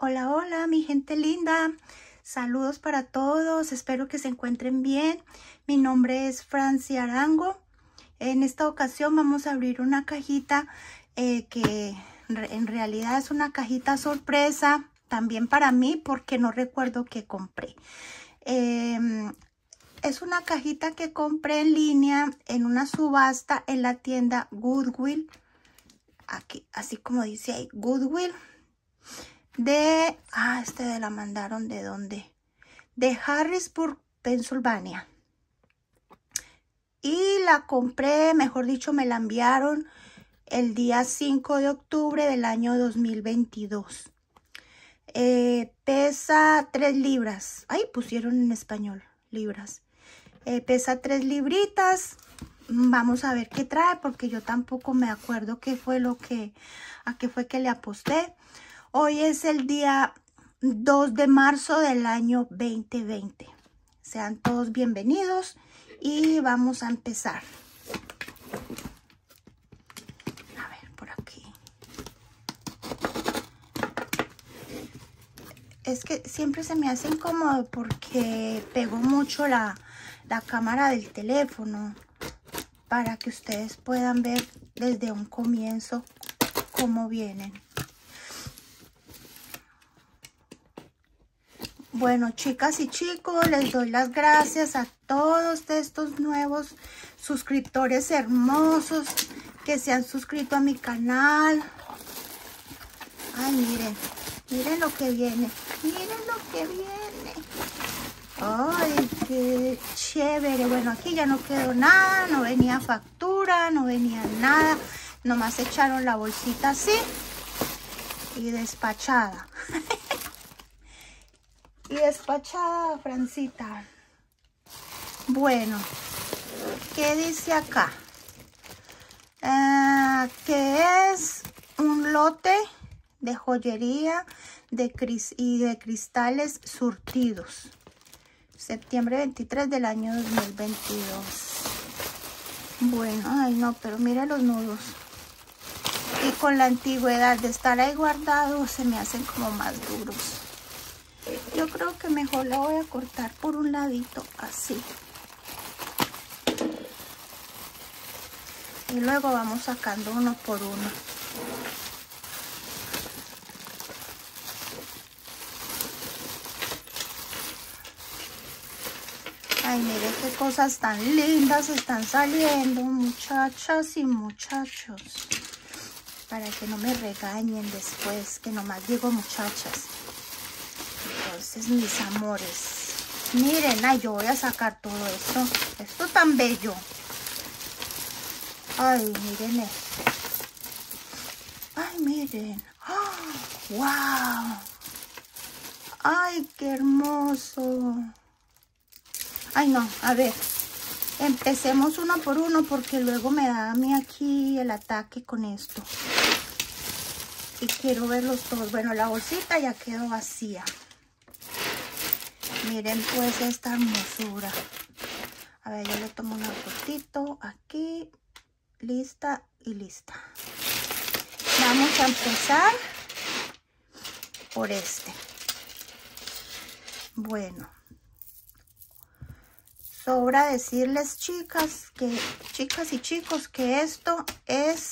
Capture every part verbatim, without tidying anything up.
Hola, hola, mi gente linda. Saludos para todos. Espero que se encuentren bien. Mi nombre es Francia Arango. En esta ocasión vamos a abrir una cajita eh, que en realidad es una cajita sorpresa. También para mí porque no recuerdo qué compré. Eh, es una cajita que compré en línea en una subasta en la tienda Goodwill. Aquí, así como dice ahí, Goodwill. De, ah, este de la mandaron de dónde, de Harrisburg, Pensilvania. Y la compré, mejor dicho, me la enviaron el día cinco de octubre del año dos mil veintidós. Eh, pesa tres libras. Ay, pusieron en español, libras. Eh, pesa tres libritas. Vamos a ver qué trae, porque yo tampoco me acuerdo qué fue lo que, a qué fue que le aposté. Hoy es el día dos de marzo del año veinte veinte. Sean todos bienvenidos y vamos a empezar. A ver, por aquí. Es que siempre se me hace incómodo porque pegó mucho la, la cámara del teléfono para que ustedes puedan ver desde un comienzo cómo vienen. Bueno, chicas y chicos, les doy las gracias a todos estos nuevos suscriptores hermosos que se han suscrito a mi canal. Ay, miren, miren lo que viene, miren lo que viene. Ay, qué chévere. Bueno, aquí ya no quedó nada, no venía factura, no venía nada. Nomás echaron la bolsita así y despachada. Y despachada, Francita. Bueno, ¿qué dice acá? Uh, que es un lote de joyería de cris y de cristales surtidos. Septiembre veintitrés del año dos mil veintidós. Bueno, ay no, pero mire los nudos. Y con la antigüedad de estar ahí guardados se me hacen como más duros. Yo creo que mejor la voy a cortar por un ladito, así. Y luego vamos sacando uno por uno. Ay, mire qué cosas tan lindas están saliendo, muchachas y muchachos. Para que no me regañen después, que nomás digo muchachas. Entonces, mis amores, miren, ay, yo voy a sacar todo esto, esto tan bello. Ay, miren esto. Ay, miren. ¡Oh! ¡Wow! Ay, qué hermoso. Ay, no, a ver, empecemos uno por uno porque luego me da a mí aquí el ataque con esto. Y quiero verlos todos. Bueno, la bolsita ya quedó vacía. Miren pues esta hermosura. A ver, yo le tomo una fotito aquí. Lista y lista. Vamos a empezar por este. Bueno. Sobra decirles, chicas, que chicas y chicos, que esto es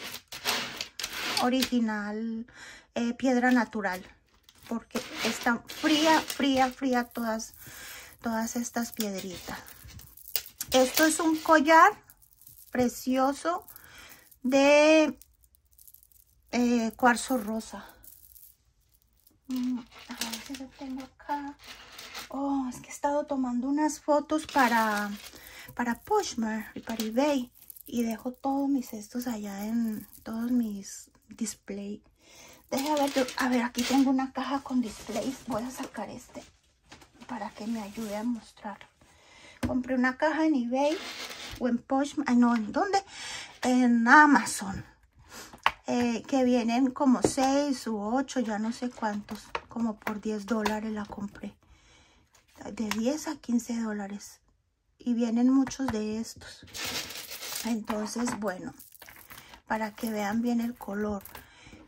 original, eh, piedra natural. Porque están fría, fría, fría todas, todas estas piedritas. Esto es un collar precioso de eh, cuarzo rosa. Mm, a ver si lo tengo acá. Oh, es que he estado tomando unas fotos para, para Poshmark y para eBay. Y dejo todos mis cestos allá en todos mis displays. Deja ver, yo, a ver, aquí tengo una caja con displays. Voy a sacar este para que me ayude a mostrar. Compré una caja en eBay o en Poshmark. Ay, no, ¿en dónde? En Amazon. Eh, que vienen como seis u ocho, ya no sé cuántos. Como por diez dólares la compré. De diez a quince dólares. Y vienen muchos de estos. Entonces, bueno, para que vean bien el color.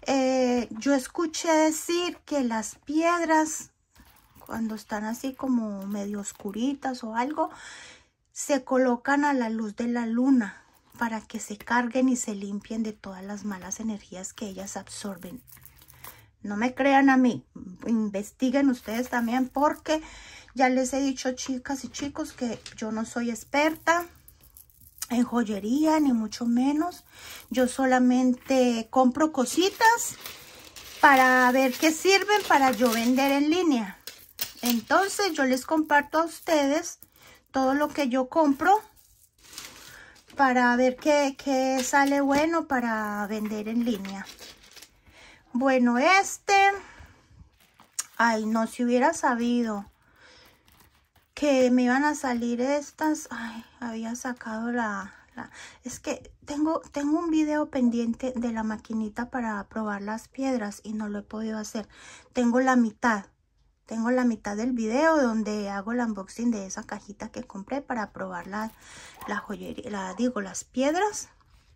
Eh, yo escuché decir que las piedras, cuando están así como medio oscuritas o algo, se colocan a la luz de la luna para que se carguen y se limpien de todas las malas energías que ellas absorben. No me crean a mí, investiguen ustedes también, porque ya les he dicho, chicas y chicos, que yo no soy experta en joyería, ni mucho menos. Yo solamente compro cositas para ver qué sirven para yo vender en línea. Entonces yo les comparto a ustedes todo lo que yo compro para ver qué, qué sale bueno para vender en línea. Bueno, este, ay, no, si hubiera sabido que me iban a salir estas, ay, había sacado la, la, es que tengo, tengo un video pendiente de la maquinita para probar las piedras y no lo he podido hacer. Tengo la mitad, tengo la mitad del video donde hago el unboxing de esa cajita que compré para probar la, la joyería, la, digo, las piedras,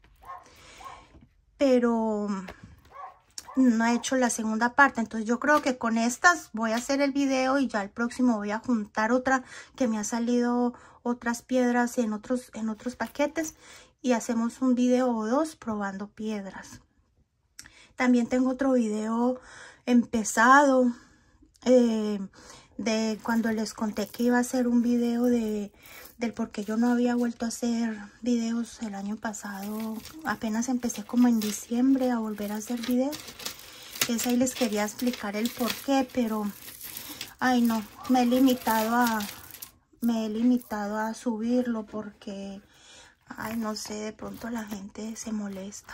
pero no he hecho la segunda parte. Entonces yo creo que con estas voy a hacer el video y ya el próximo voy a juntar otra que me ha salido otras piedras en otros en otros paquetes y hacemos un video o dos probando piedras. También tengo otro video empezado eh, de cuando les conté que iba a hacer un video de del por qué yo no había vuelto a hacer videos el año pasado. Apenas empecé como en diciembre a volver a hacer videos. Es ahí les quería explicar el por qué, pero ay no, me he limitado a me he limitado a subirlo porque ay no sé, de pronto la gente se molesta.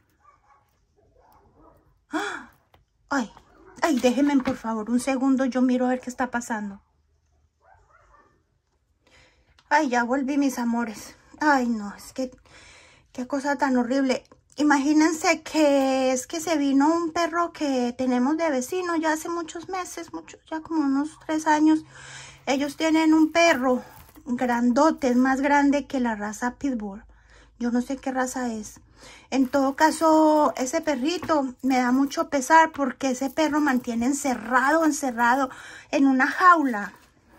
¡Ah! Ay, ay, déjenme por favor un segundo, yo miro a ver qué está pasando. Ay, ya volví, mis amores. Ay, no, es que qué cosa tan horrible. Imagínense que es que se vino un perro que tenemos de vecino ya hace muchos meses, muchos, ya como unos tres años. Ellos tienen un perro grandote, es más grande que la raza Pitbull. Yo no sé qué raza es. En todo caso, ese perrito me da mucho pesar porque ese perro mantiene encerrado, encerrado en una jaula.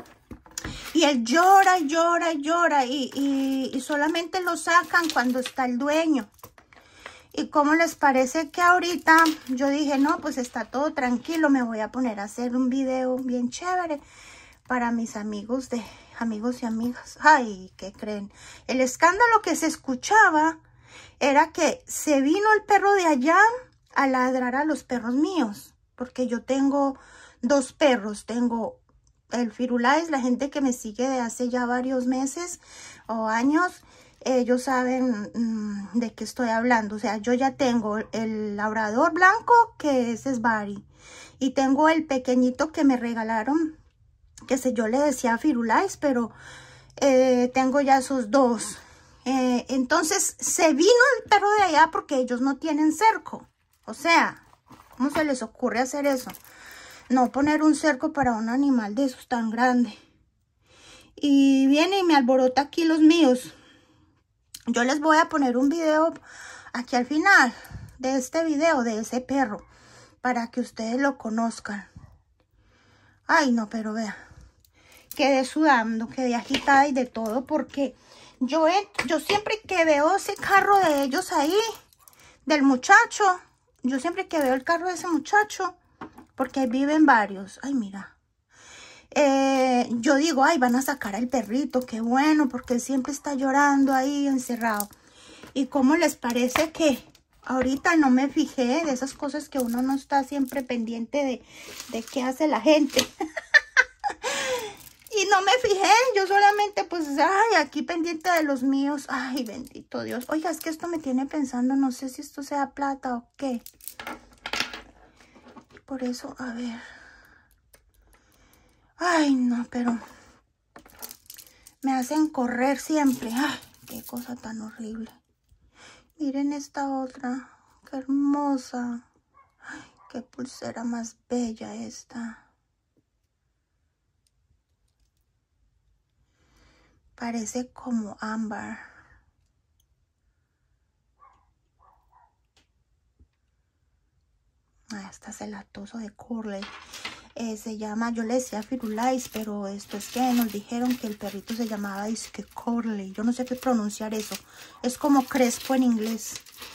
Y él llora, llora, llora y, y, y solamente lo sacan cuando está el dueño. ¿Y cómo les parece que ahorita yo dije, no, pues está todo tranquilo, me voy a poner a hacer un video bien chévere para mis amigos de amigos y amigas? Ay, ¿qué creen? El escándalo que se escuchaba era que se vino el perro de allá a ladrar a los perros míos, porque yo tengo dos perros, tengo el Firulais. La gente que me sigue de hace ya varios meses o años, ellos saben mmm, de qué estoy hablando. O sea, yo ya tengo el labrador blanco, que ese es Barry, y tengo el pequeñito que me regalaron, que sé, yo le decía Firulais, pero eh, tengo ya esos dos. Eh, entonces se vino el perro de allá porque ellos no tienen cerco. O sea, ¿cómo se les ocurre hacer eso? No poner un cerco para un animal de esos tan grande. Y viene y me alborota aquí los míos. Yo les voy a poner un video aquí al final de este video de ese perro para que ustedes lo conozcan. Ay, no, pero vea, quedé sudando, quedé agitada y de todo porque yo, he, yo siempre que veo ese carro de ellos ahí, del muchacho, yo siempre que veo el carro de ese muchacho, porque viven varios, ay, mira, eh, yo digo, ay, van a sacar al perrito, qué bueno, porque él siempre está llorando ahí encerrado. ¿Y cómo les parece que ahorita no me fijé de esas cosas que uno no está siempre pendiente de, de qué hace la gente? Y no me fijé, yo solamente pues, ay, aquí pendiente de los míos. Ay, bendito Dios. Oiga, es que esto me tiene pensando, no sé si esto sea plata o qué. Por eso, a ver. Ay, no, pero me hacen correr siempre. Ay, qué cosa tan horrible. Miren esta otra, qué hermosa. Ay, qué pulsera más bella esta. Parece como ámbar. celatoso de Curly. Eh, se llama, yo le decía Firulais, pero esto es que nos dijeron que el perrito se llamaba disque Curly. Yo no sé qué pronunciar eso. Es como crespo en inglés.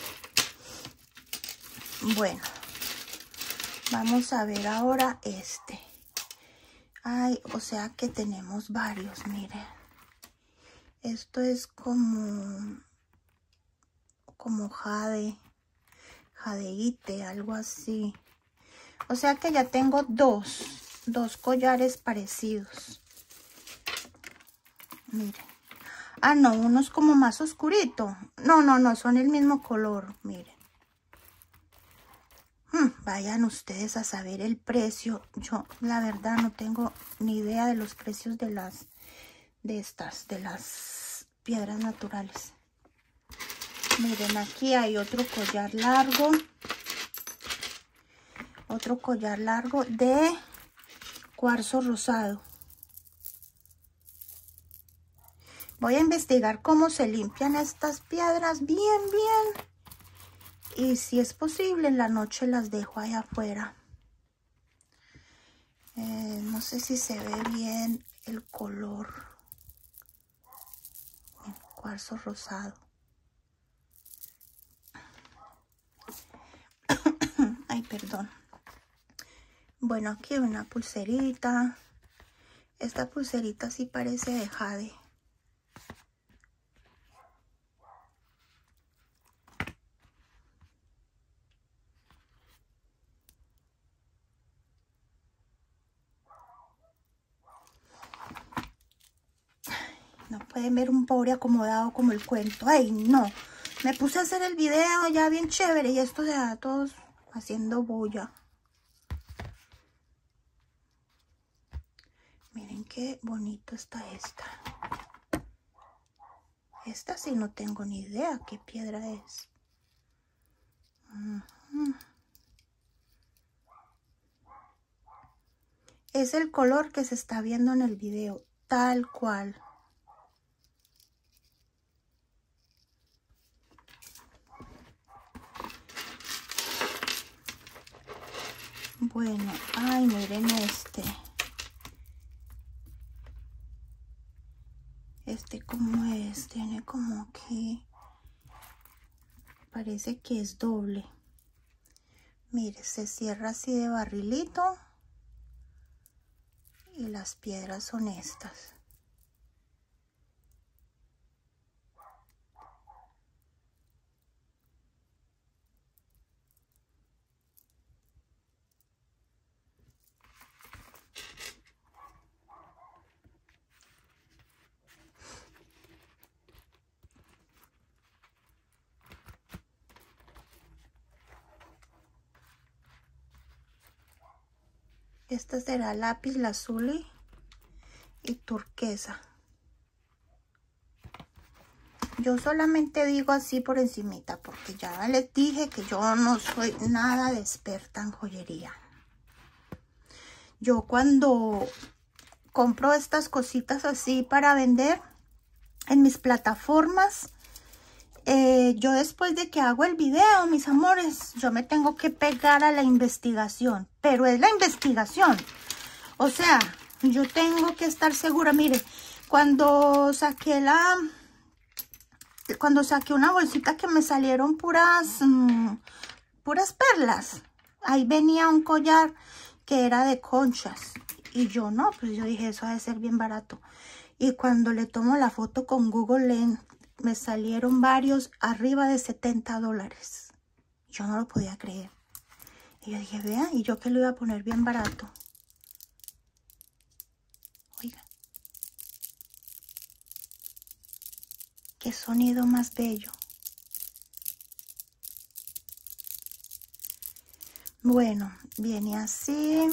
Bueno, vamos a ver ahora este. Ay, o sea que tenemos varios, miren. Esto es como, como jade, jadeíte, algo así. O sea que ya tengo dos, dos collares parecidos. Miren. Ah, no, uno es como más oscurito. No, no, no, son el mismo color, miren. Hmm, vayan ustedes a saber el precio. Yo, la verdad, no tengo ni idea de los precios de las, de estas, de las piedras naturales. Miren, aquí hay otro collar largo. Otro collar largo de cuarzo rosado. Voy a investigar cómo se limpian estas piedras bien, bien. Y si es posible, en la noche las dejo allá afuera. Eh, no sé si se ve bien el color. El cuarzo rosado. Ay, perdón. Bueno, aquí una pulserita. Esta pulserita sí parece de jade. No pueden ver un pobre acomodado como el cuento. Ay, no. Me puse a hacer el video ya bien chévere y esto se da todos haciendo bulla. Miren qué bonito está esta. Esta sí no tengo ni idea qué piedra es. Uh-huh. Es el color que se está viendo en el video, tal cual. Bueno, ay, miren este. Este como es, tiene como que parece que es doble. Mire, se cierra así de barrilito y las piedras son estas. Esta será lápiz lazuli y turquesa. Yo solamente digo así por encimita porque ya les dije que yo no soy nada de experta en joyería. Yo cuando compro estas cositas así para vender en mis plataformas, eh, yo después de que hago el video, mis amores, yo me tengo que pegar a la investigación, pero es la investigación. O sea, yo tengo que estar segura. Mire, cuando saqué la, cuando saqué una bolsita que me salieron puras, mmm, puras perlas, ahí venía un collar que era de conchas. Y yo no, pues yo dije, eso ha de ser bien barato. Y cuando le tomo la foto con Google Lens, me salieron varios arriba de setenta dólares. Yo no lo podía creer. Y yo dije, vea, y yo que lo iba a poner bien barato. Oiga. Qué sonido más bello. Bueno, viene así.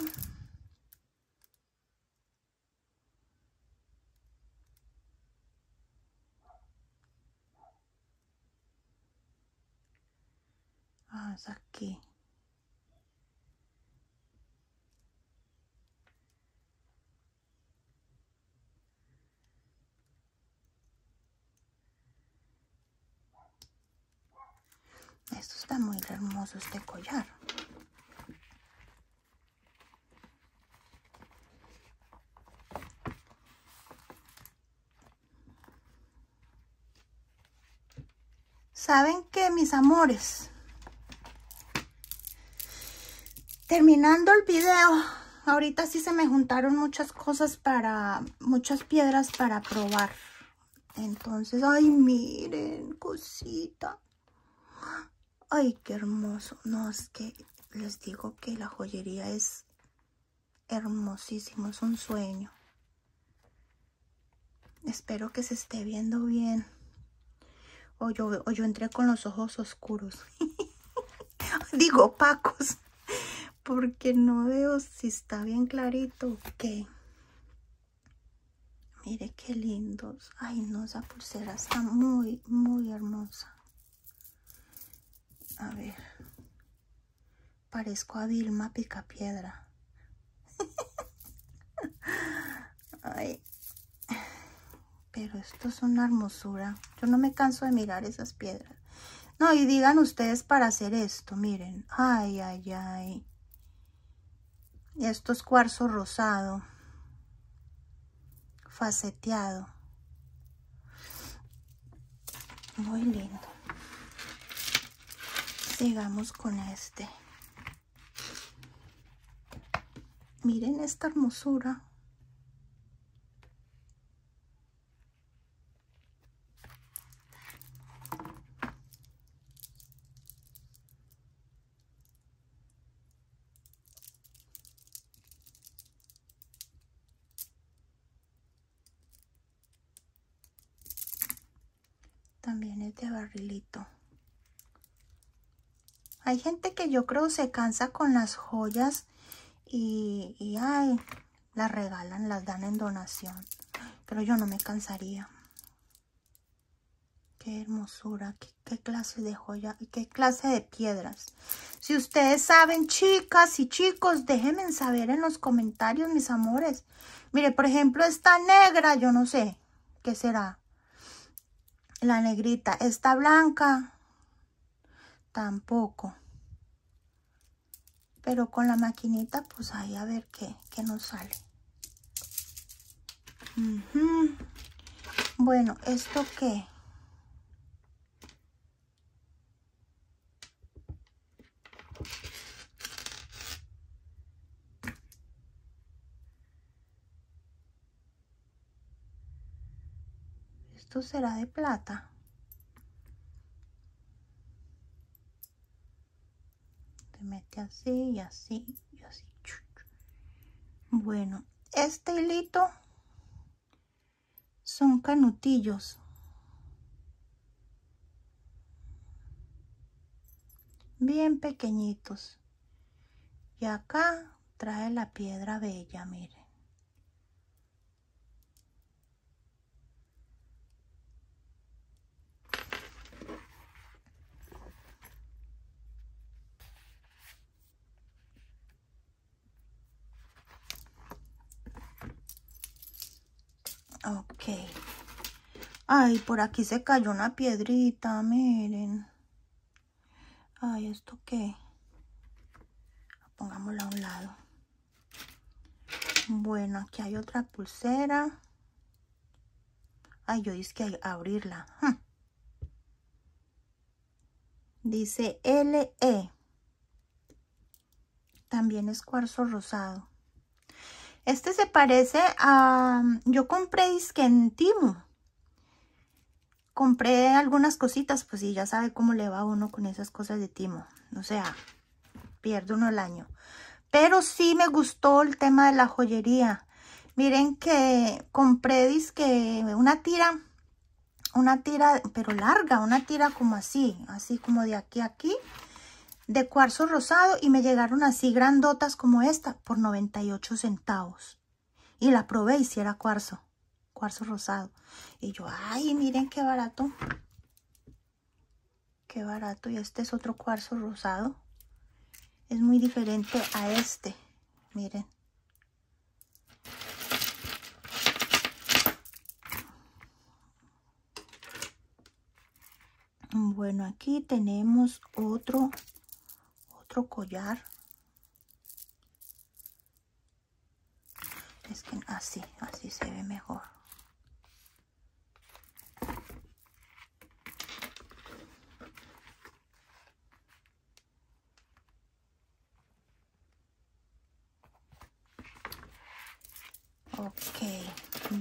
Vamos aquí. Esto está muy hermoso, este collar. ¿Saben qué, mis amores? Terminando el video, ahorita sí se me juntaron muchas cosas para, muchas piedras para probar. Entonces, ay, miren, cosita. Ay, qué hermoso. No, es que les digo que la joyería es hermosísimo, es un sueño. Espero que se esté viendo bien. O yo, o yo entré con los ojos oscuros. Digo opacos. Porque no veo si está bien clarito o qué. Mire qué lindos. Ay, no, esa pulsera está muy, muy hermosa. A ver. Parezco a Vilma Picapiedra. Ay. Pero esto es una hermosura. Yo no me canso de mirar esas piedras. No, y digan ustedes para hacer esto. Miren. Ay, ay, ay. Y esto es cuarzo rosado. Faceteado. Muy lindo. Sigamos con este. Miren esta hermosura. También es de barrilito. Hay gente que yo creo se cansa con las joyas y, y ay, las regalan, las dan en donación. Pero yo no me cansaría. Qué hermosura, qué, qué clase de joya, qué clase de piedras. Si ustedes saben, chicas y chicos, déjenme saber en los comentarios, mis amores. Mire, por ejemplo, esta negra, yo no sé qué será. La negrita, esta blanca, tampoco. Pero con la maquinita, pues ahí a ver qué, qué nos sale. Uh-huh. Bueno, ¿esto qué? Esto será de plata. Se mete así y así y así. Bueno, este hilito son canutillos. Bien pequeñitos. Y acá trae la piedra bella, miren. Ok. Ay, por aquí se cayó una piedrita, miren. Ay, ¿esto qué? Pongámosla a un lado. Bueno, aquí hay otra pulsera. Ay, yo dije que hay que abrirla. Hm. Dice L E. También es cuarzo rosado. Este se parece a... Yo compré disque en Temu. Compré algunas cositas, pues sí, ya sabe cómo le va a uno con esas cosas de Temu. O sea, pierde uno el año. Pero sí me gustó el tema de la joyería. Miren que compré disque una tira, una tira, pero larga, una tira como así, así como de aquí a aquí, de cuarzo rosado, y me llegaron así grandotas como esta por noventa y ocho centavos. Y la probé y si era cuarzo, cuarzo rosado. Y yo, ay, miren qué barato. Qué barato. Y este es otro cuarzo rosado. Es muy diferente a este. Miren. Bueno, aquí tenemos otro, otro collar. Es que así, así se ve mejor.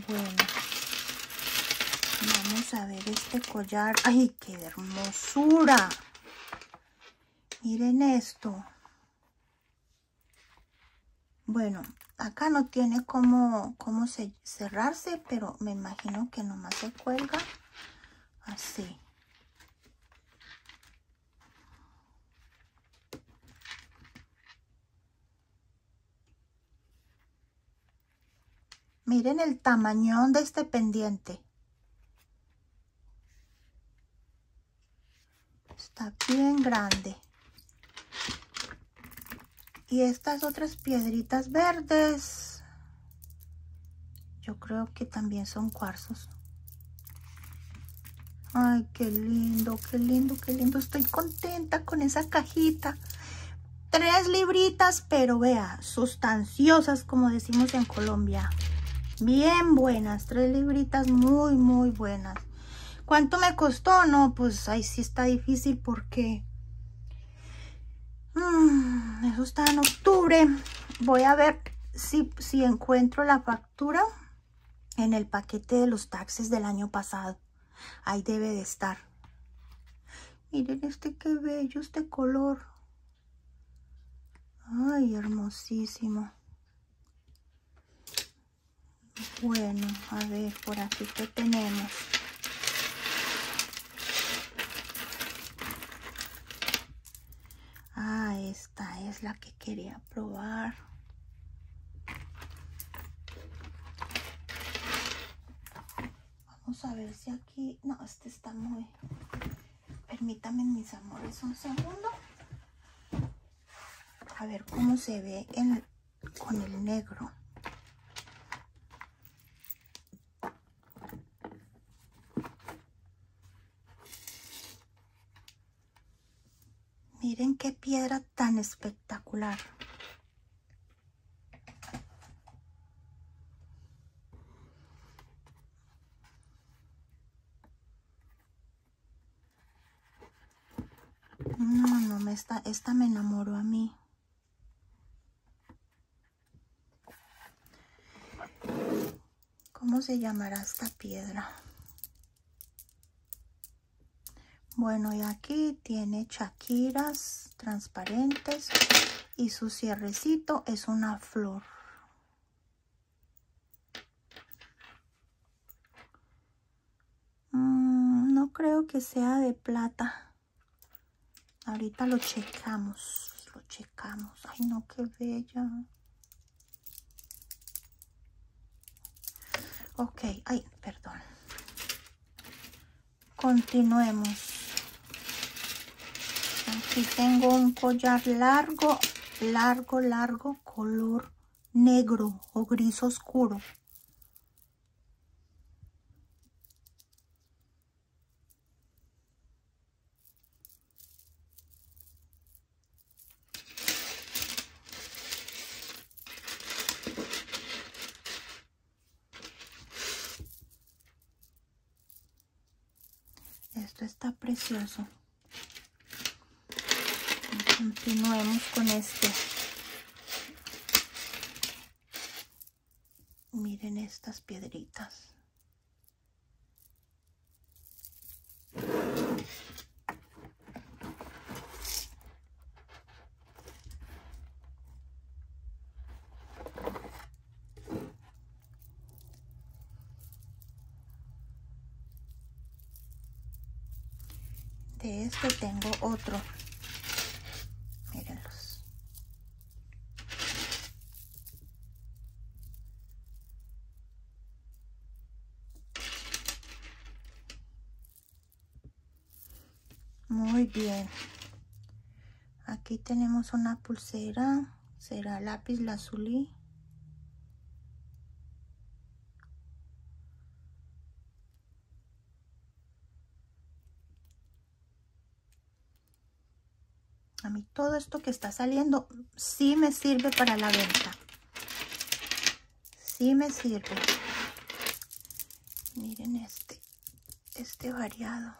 Bueno, vamos a ver este collar. ¡Ay, qué hermosura! Miren esto. Bueno, acá no tiene cómo, cómo se, cerrarse, pero me imagino que nomás se cuelga así. Miren el tamañón de este pendiente. Está bien grande. Y estas otras piedritas verdes, yo creo que también son cuarzos. Ay, qué lindo, qué lindo, qué lindo. Estoy contenta con esa cajita. Tres libritas, pero vea, sustanciosas, como decimos en Colombia. Bien buenas, tres libritas muy, muy buenas. ¿Cuánto me costó? No, pues ahí sí está difícil porque... Mm, eso está en octubre. Voy a ver si, si encuentro la factura en el paquete de los taxes del año pasado. Ahí debe de estar. Miren este qué bello, este color. Ay, hermosísimo. Bueno, a ver, por aquí qué tenemos. Ah, esta es la que quería probar. Vamos a ver si aquí... No, este está muy... Permítanme, mis amores, un segundo. A ver cómo se ve en, con el negro. Miren qué piedra tan espectacular. No, no, me está, esta me enamoró a mí. ¿Cómo se llamará esta piedra? Bueno, y aquí tiene chaquiras transparentes y su cierrecito es una flor. Mm, no creo que sea de plata. Ahorita lo checamos, lo checamos. Ay, no, qué bella. Ok, ay, perdón. Continuemos. Aquí tengo un collar largo, largo, largo, color negro o gris oscuro. Esto está precioso. Continuemos con este. Miren estas piedritas. De este tengo otro. Mírenlos. Muy bien. Aquí tenemos una pulsera. Será lápiz lazuli. A mí todo esto que está saliendo sí me sirve para la venta. Sí me sirve. Miren este, este variado.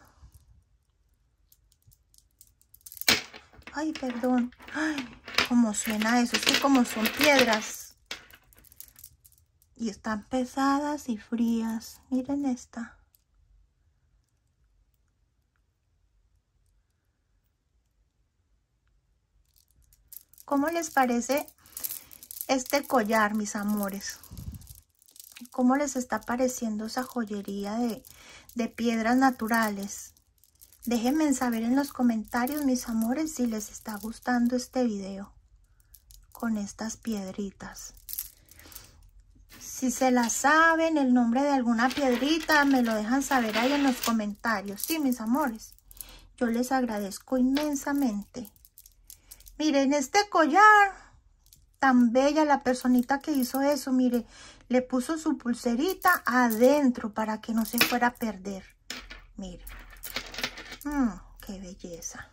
Ay, perdón. Ay, cómo suena eso. Es que como son piedras, Y están pesadas y frías. Miren esta. ¿Cómo les parece este collar, mis amores? ¿Cómo les está pareciendo esa joyería de, de piedras naturales? Déjenme saber en los comentarios, mis amores, si les está gustando este video con estas piedritas. Si se la saben, el nombre de alguna piedrita, me lo dejan saber ahí en los comentarios. Sí, mis amores, yo les agradezco inmensamente. Miren este collar, tan bella la personita que hizo eso. Mire, le puso su pulserita adentro para que no se fuera a perder. Miren, mmm, qué belleza.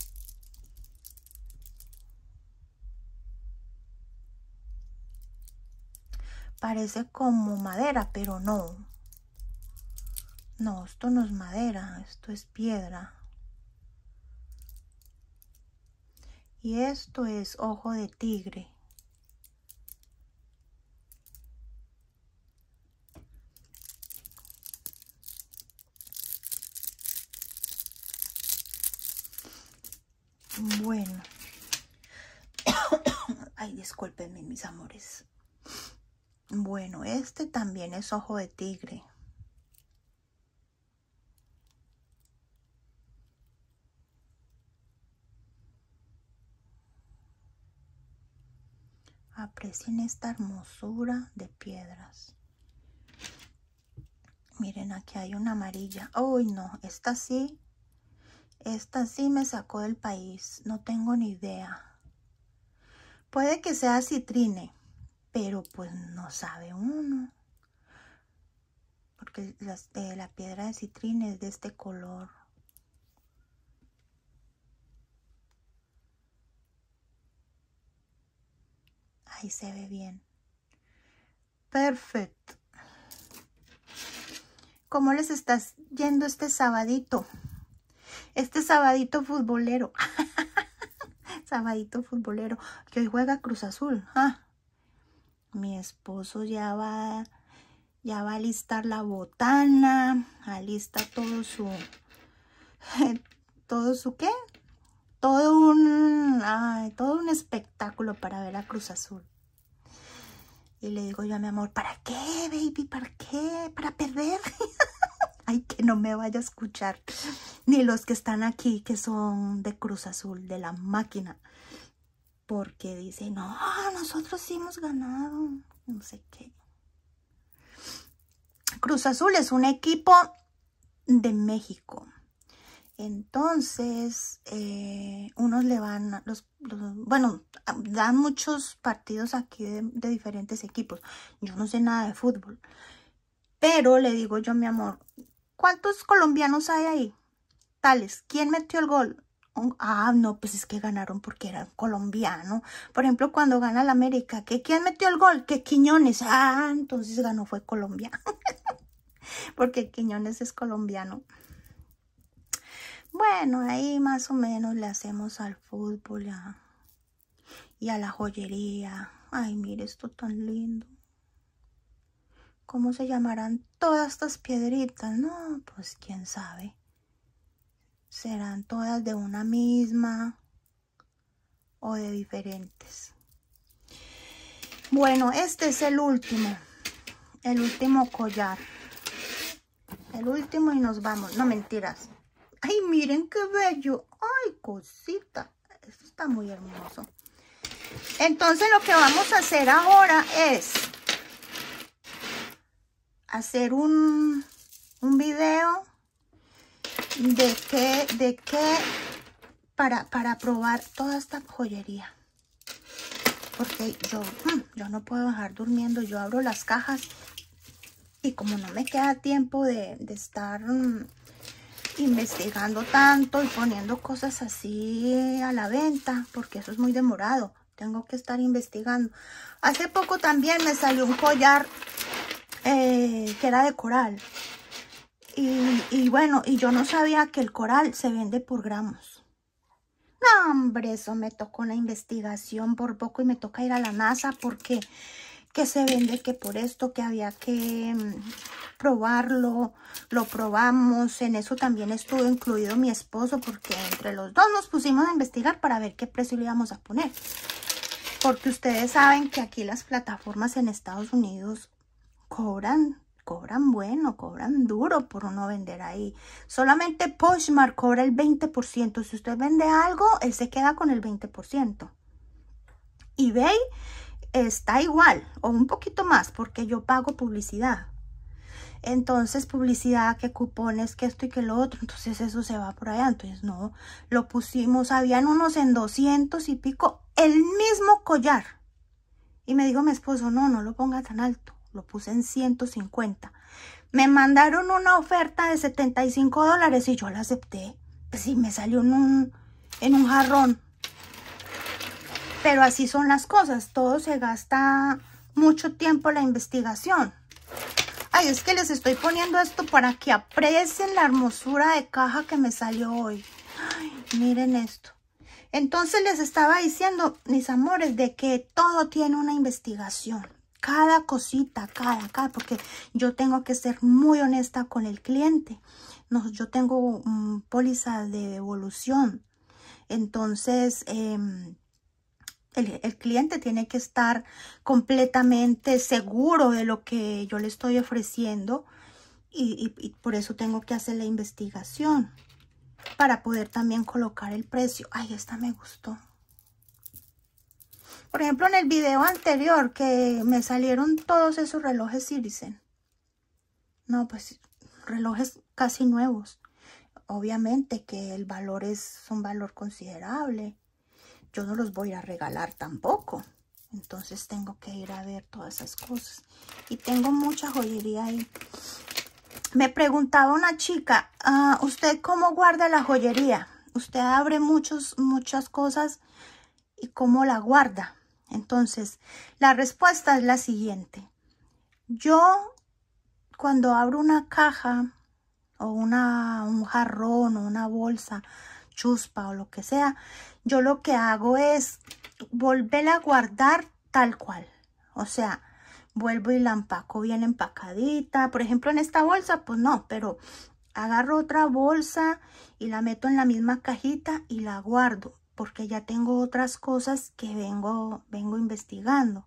Parece como madera, pero no. No, esto no es madera, esto es piedra. Y esto es ojo de tigre. Bueno. Ay, discúlpenme, mis amores. Bueno, este también es ojo de tigre. Aprecien esta hermosura de piedras. Miren, aquí hay una amarilla. Uy, no, esta sí, esta sí me sacó del país. No tengo ni idea. Puede que sea citrine, pero pues no sabe uno. Porque las, eh, la piedra de citrine es de este color. Ahí se ve bien. Perfecto. ¿Cómo les está yendo este sabadito? Este sabadito futbolero. Sabadito futbolero. Que hoy juega Cruz Azul. ¿Ah? Mi esposo ya va, ya va a alistar la botana. Alista todo su... ¿Todo su qué? Todo un, ay, todo un espectáculo para ver a Cruz Azul. Y le digo yo a mi amor, ¿para qué, baby? ¿Para qué? ¿Para perder? Ay, que no me vaya a escuchar. Ni los que están aquí, que son de Cruz Azul, de la máquina. Porque dice, no, nosotros sí hemos ganado. No sé qué. Cruz Azul es un equipo de México. Entonces, eh, unos le van, a los, los, bueno, dan muchos partidos aquí de, de diferentes equipos. Yo no sé nada de fútbol. Pero le digo yo, mi amor, ¿cuántos colombianos hay ahí? Tales, ¿quién metió el gol? Oh, ah, no, pues es que ganaron porque eran colombianos. Por ejemplo, cuando gana el América, ¿que quién metió el gol? Que Quiñones. Ah, entonces ganó fue Colombia. Porque Quiñones es colombiano. Bueno, ahí más o menos le hacemos al fútbol ya, y a la joyería. Ay, mire esto tan lindo. ¿Cómo se llamarán todas estas piedritas? No, pues quién sabe. ¿Serán todas de una misma o de diferentes? Bueno, este es el último. El último collar. El último y nos vamos. No, mentiras. Ay, miren qué bello. Ay, cosita. Esto está muy hermoso. Entonces lo que vamos a hacer ahora es hacer un, un video de qué, de qué, para, para probar toda esta joyería. Porque yo, yo no puedo dejar durmiendo. Yo abro las cajas y como no me queda tiempo de, de estar um, investigando tanto y poniendo cosas así a la venta, porque eso es muy demorado. Tengo que estar investigando. Hace poco también me salió un collar eh, que era de coral. Y, y bueno, y yo no sabía que el coral se vende por gramos. No, hombre, eso me tocó una investigación por poco y me toca ir a la NASA porque que se vende que por esto, que había que um, probarlo. Lo probamos. En eso también estuvo incluido mi esposo, porque entre los dos nos pusimos a investigar para ver qué precio le íbamos a poner. Porque ustedes saben que aquí las plataformas en Estados Unidos cobran, cobran bueno, cobran duro por uno vender ahí. Solamente Poshmark cobra el veinte por ciento. Si usted vende algo, él se queda con el veinte por ciento. eBay está igual o un poquito más porque yo pago publicidad. Entonces, publicidad, que cupones, que esto y que lo otro. Entonces, eso se va por allá. Entonces, no, lo pusimos. Habían unos en doscientos y pico. El mismo collar. Y me dijo mi esposo, no, no lo ponga tan alto. Lo puse en ciento cincuenta. Me mandaron una oferta de setenta y cinco dólares y yo la acepté. Pues sí, me salió en un, en un jarrón. Pero así son las cosas. Todo se gasta mucho tiempo la investigación. Ay, es que les estoy poniendo esto para que aprecien la hermosura de caja que me salió hoy. Ay, miren esto. Entonces les estaba diciendo, mis amores, de que todo tiene una investigación. Cada cosita, cada, cada, porque yo tengo que ser muy honesta con el cliente. No, yo tengo um, pólizas de devolución. Entonces, eh, El, el cliente tiene que estar completamente seguro de lo que yo le estoy ofreciendo y, y, y por eso tengo que hacer la investigación para poder también colocar el precio. Ay, esta me gustó. Por ejemplo, en el video anterior que me salieron todos esos relojes Citizen. No, pues relojes casi nuevos. Obviamente que el valor es un valor considerable. Yo no los voy a regalar tampoco. Entonces tengo que ir a ver todas esas cosas. Y tengo mucha joyería ahí. Me preguntaba una chica, uh, ¿usted cómo guarda la joyería? Usted abre muchos, muchas cosas y ¿cómo la guarda? Entonces, la respuesta es la siguiente. Yo, cuando abro una caja o una, un jarrón o una bolsa, chuspa o lo que sea, yo lo que hago es volverla a guardar tal cual. O sea, vuelvo y la empaco bien empacadita. Por ejemplo, en esta bolsa, pues no, pero agarro otra bolsa y la meto en la misma cajita y la guardo. Porque ya tengo otras cosas que vengo, vengo investigando.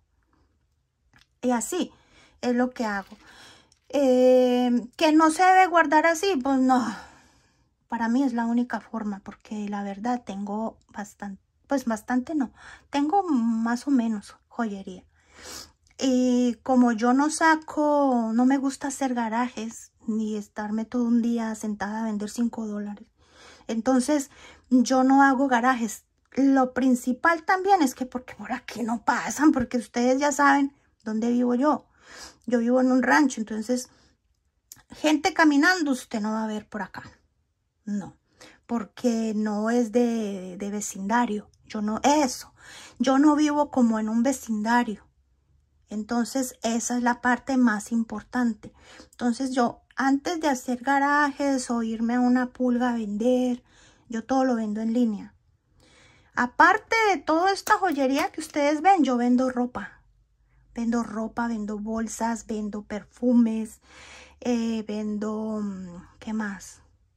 Y así es lo que hago. Eh, ¿Que no se debe guardar así? Pues no. Para mí es la única forma, porque la verdad tengo bastante, pues bastante no, tengo más o menos joyería. Y como yo no saco, no me gusta hacer garajes, ni estarme todo un día sentada a vender cinco dólares. Entonces, yo no hago garajes. Lo principal también es que porque por aquí no pasan, porque ustedes ya saben dónde vivo yo. Yo vivo en un rancho, entonces, gente caminando usted no va a ver por acá. No, porque no es de, de vecindario. Yo no, eso. Yo no vivo como en un vecindario. Entonces, esa es la parte más importante. Entonces, yo, antes de hacer garajes o irme a una pulga a vender, yo todo lo vendo en línea. Aparte de toda esta joyería que ustedes ven, yo vendo ropa. Vendo ropa, vendo bolsas, vendo perfumes, eh, vendo, ¿qué más?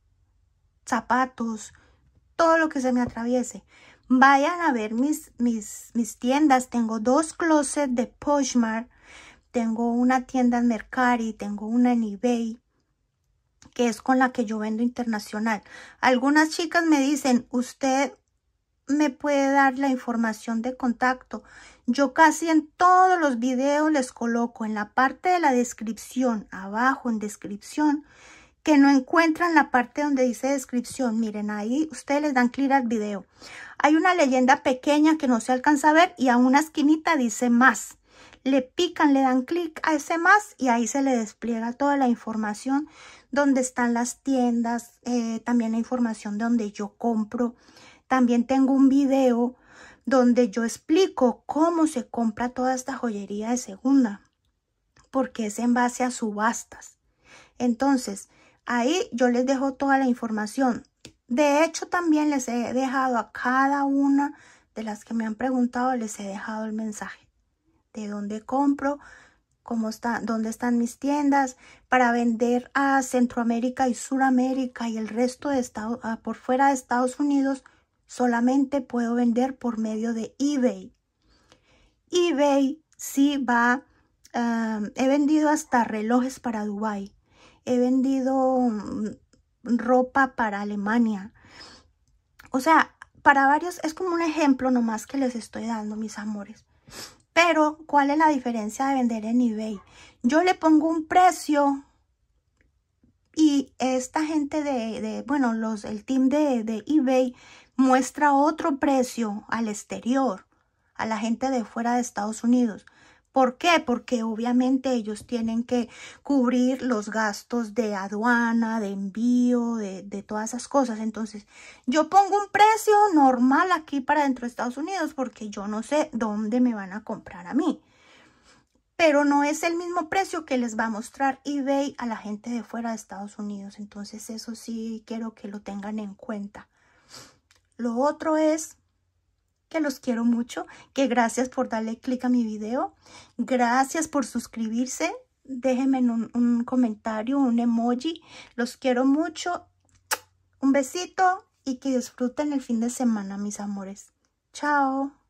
Zapatos, todo lo que se me atraviese. Vayan a ver mis, mis, mis tiendas. Tengo dos closets de Poshmark. Tengo una tienda en Mercari. Tengo una en eBay, que es con la que yo vendo internacional. Algunas chicas me dicen, usted me puede dar la información de contacto. Yo casi en todos los videos les coloco en la parte de la descripción, abajo en descripción, que no encuentran la parte donde dice descripción. Miren, ahí ustedes les dan clic al video. Hay una leyenda pequeña que no se alcanza a ver y a una esquinita dice más. Le pican, le dan clic a ese más y ahí se le despliega toda la información donde están las tiendas, eh, también la información de donde yo compro. También tengo un video donde yo explico cómo se compra toda esta joyería de segunda, porque es en base a subastas. Entonces, ahí yo les dejo toda la información. De hecho, también les he dejado a cada una de las que me han preguntado, les he dejado el mensaje de dónde compro, cómo está, dónde están mis tiendas. Para vender a Centroamérica y Suramérica y el resto de Estados, uh, por fuera de Estados Unidos, solamente puedo vender por medio de eBay. eBay sí va, uh, he vendido hasta relojes para Dubái, he vendido um, ropa para Alemania. O sea, para varios, es como un ejemplo nomás que les estoy dando, mis amores. Pero, ¿cuál es la diferencia de vender en eBay? Yo le pongo un precio y esta gente de, de bueno, los, el team de, de eBay muestra otro precio al exterior, a la gente de fuera de Estados Unidos. ¿Por qué? Porque obviamente ellos tienen que cubrir los gastos de aduana, de envío, de, de todas esas cosas. Entonces, yo pongo un precio normal aquí para dentro de Estados Unidos porque yo no sé dónde me van a comprar a mí. Pero no es el mismo precio que les va a mostrar eBay a la gente de fuera de Estados Unidos. Entonces, eso sí quiero que lo tengan en cuenta. Lo otro es que los quiero mucho, que gracias por darle clic a mi video, gracias por suscribirse, déjenme un, un comentario, un emoji, los quiero mucho, un besito y que disfruten el fin de semana, mis amores. Chao.